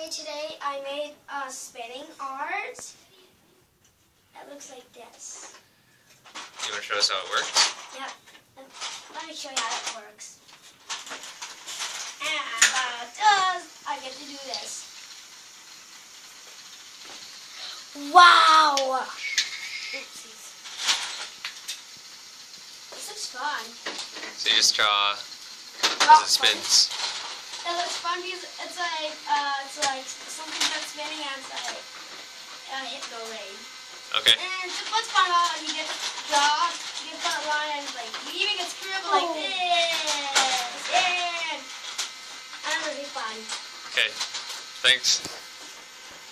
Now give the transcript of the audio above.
Okay, today I made a spinning art that looks like this. You want to show us how it works? Yep. Let me show you how it works. And I get to do this. Wow! Oopsies. This looks fun. So you just draw as it spins. It looks fun because it's like something that's spinning and it's like hypno ray. Okay. And so what's fun about it, you get to draw, you get that line and it's like you even get scribble like this. And it's really fun. Okay. Thanks.